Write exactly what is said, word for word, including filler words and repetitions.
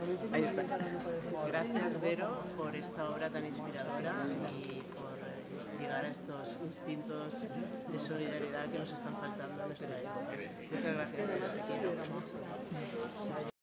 Ahí está. Gracias, Vero, por esta obra tan inspiradora y por llegar a estos instintos de solidaridad que nos están faltando en nuestra época. Muchas gracias.